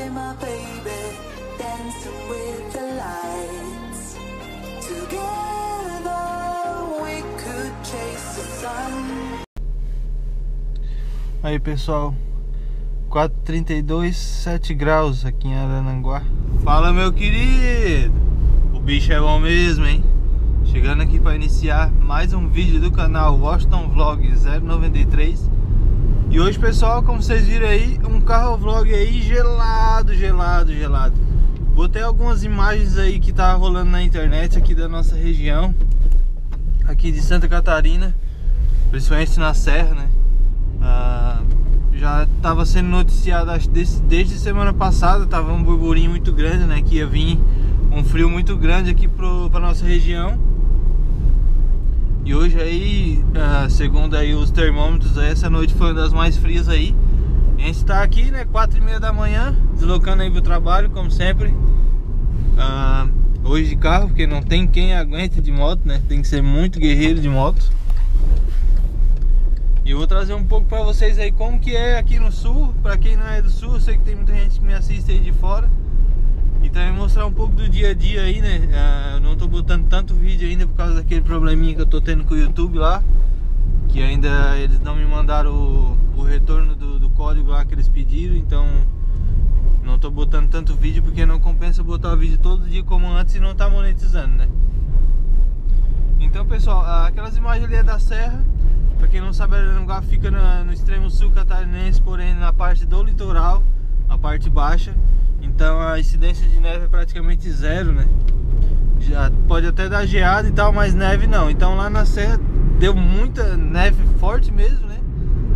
and my baby dancing with the lights. Together we could chase the sun. Aí pessoal, 4h32, 7 graus aqui em Araranguá. Fala meu querido, o bicho é bom mesmo, hein? Chegando aqui para iniciar mais um vídeo do canal Washington Vlog 093. E hoje pessoal, como vocês viram aí, um carro vlog aí gelado. Botei algumas imagens aí que tá rolando na internet aqui da nossa região, aqui de Santa Catarina, principalmente na Serra, né? Já estava sendo noticiado desde semana passada, tava um burburinho muito grande, né? Que ia vir um frio muito grande aqui para nossa região. E hoje aí, segundo aí os termômetros, essa noite foi uma das mais frias aí. A gente está aqui, né, 4h30 da manhã, deslocando aí pro trabalho, como sempre. Hoje de carro, porque não tem quem aguente de moto, né? Tem que ser muito guerreiro de moto. E eu vou trazer um pouco para vocês aí como que é aqui no sul. Para quem não é do sul, eu sei que tem muita gente que me assiste aí de fora. E também mostrar um pouco do dia a dia aí, né? Eu não tô botando tanto vídeo ainda por causa daquele probleminha que eu tô tendo com o YouTube lá, que ainda eles não me mandaram o retorno do código lá que eles pediram. Então não tô botando tanto vídeo porque não compensa botar vídeo todo dia como antes e não tá monetizando, né? Então pessoal, aquelas imagens ali é da Serra. Pra quem não sabe, Araranguá fica no extremo sul catarinense, porém na parte do litoral, a parte baixa. Então a incidência de neve é praticamente zero, né? Já pode até dar geada e tal, mas neve não. Então lá na Serra deu muita neve forte mesmo, né?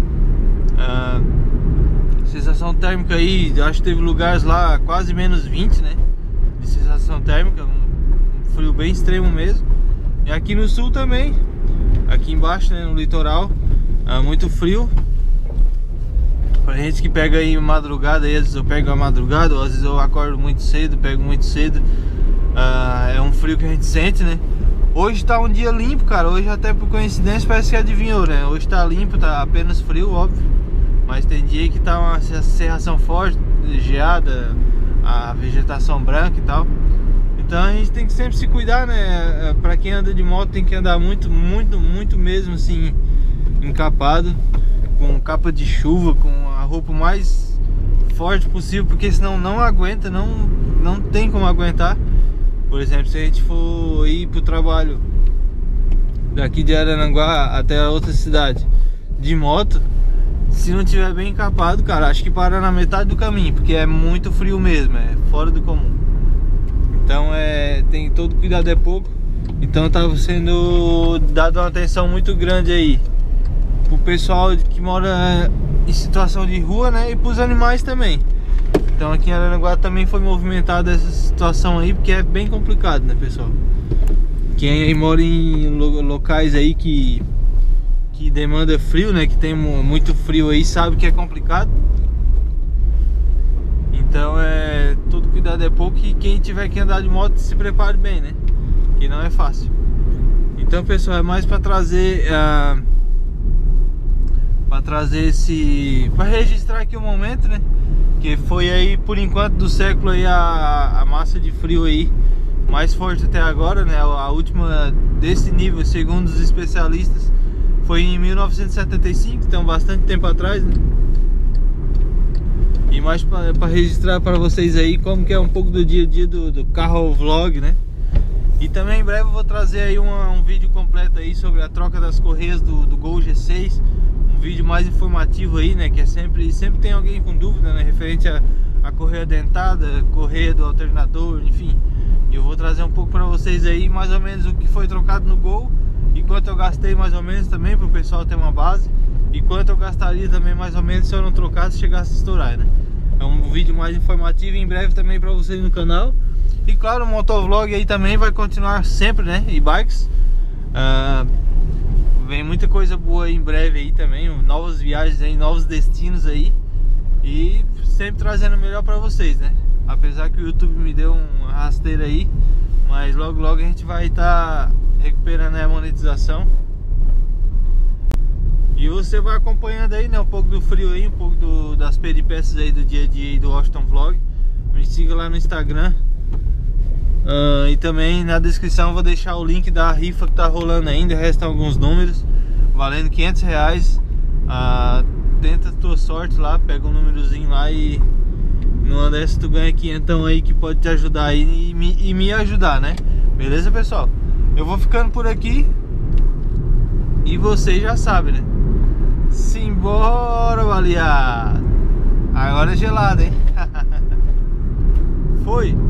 Sensação térmica aí, acho que teve lugares lá quase menos 20, né? De sensação térmica, um frio bem extremo mesmo. E aqui no sul também, aqui embaixo, né, no litoral, muito frio. Pra gente que pega aí madrugada, aí, às vezes eu pego a madrugada, ou às vezes eu acordo muito cedo, pego muito cedo. É um frio que a gente sente, né? Hoje tá um dia limpo, cara. Hoje até por coincidência parece que adivinhou, né? Hoje tá limpo, tá apenas frio, óbvio. Mas tem dia que tá uma cerração forte, geada, a vegetação branca e tal. Então a gente tem que sempre se cuidar, né? Pra quem anda de moto tem que andar muito mesmo assim, encapado, com capa de chuva, com a roupa mais forte possível, porque senão não aguenta, não tem como aguentar. Por exemplo, se a gente for ir pro trabalho daqui de Araranguá até a outra cidade de moto, se não tiver bem encapado, cara, acho que para na metade do caminho, porque é muito frio mesmo, é fora do comum. Então tem todo cuidado, é pouco. Então tava sendo dado uma atenção muito grande aí pro pessoal que mora em situação de rua, né? E pros animais também. Então aqui em Araranguá também foi movimentada essa situação aí, porque é bem complicado, né, pessoal? Quem aí mora em locais aí que demanda frio, né? Que tem muito frio aí, sabe que é complicado. Então todo cuidado é pouco, e quem tiver que andar de moto se prepare bem, né? Que não é fácil. Então pessoal, é mais para trazer para registrar aqui o momento, né? Que foi aí por enquanto do século aí a massa de frio aí mais forte até agora, né? A última desse nível, segundo os especialistas, foi em 1975, então bastante tempo atrás, né? E mais para registrar para vocês aí como que é um pouco do dia a dia do carro vlog, né? E também em breve eu vou trazer aí um vídeo completo aí sobre a troca das correias do Gol G6. Um vídeo mais informativo aí, né? Que é sempre tem alguém com dúvida, né? Referente a correia dentada, correia do alternador, enfim. E eu vou trazer um pouco para vocês aí mais ou menos o que foi trocado no Gol, e quanto eu gastei mais ou menos também, para o pessoal ter uma base. E quanto eu gastaria também mais ou menos se eu não trocasse e chegasse a estourar, né? É um vídeo mais informativo em breve também para vocês no canal. E claro, o motovlog aí também vai continuar sempre, né? E bikes. Vem muita coisa boa aí em breve aí também. Novas viagens aí, novos destinos aí. E sempre trazendo o melhor para vocês, né? Apesar que o YouTube me deu um rasteiro aí, mas logo a gente vai estar recuperando a monetização. E você vai acompanhando aí, né, um pouco do frio aí, um pouco das peripécias aí do dia a dia aí do Washington Vlog. Me siga lá no Instagram. E também na descrição eu vou deixar o link da rifa que tá rolando ainda. Restam alguns números valendo R$500. Tenta a tua sorte lá, pega um númerozinho lá e numa dessas tu ganha 500 aí, que pode te ajudar aí e me ajudar, né? Beleza, pessoal? Eu vou ficando por aqui e vocês já sabem, né? Simbora, baleado! Agora é gelado, hein? Foi!